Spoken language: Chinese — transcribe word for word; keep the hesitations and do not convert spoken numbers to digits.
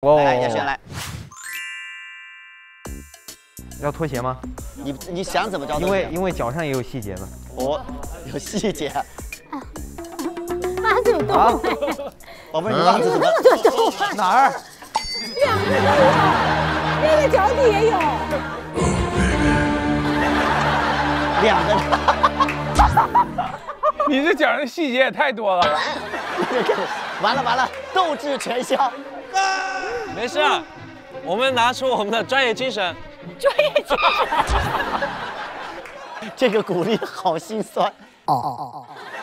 来，亚轩来。 要脱鞋吗？ 你你想怎么着？ 因为因为脚上也有细节呢。 哦，有细节。 袜子有洞哎！ 宝贝，你袜子怎么？ 哪儿？ 两个都有，那个脚底也有。 两个。 你这脚上细节也太多了。 完了完了，斗志全消。 没事啊，我们拿出我们的专业精神。 专业精神。 这个鼓励好心酸。 哦哦哦哦。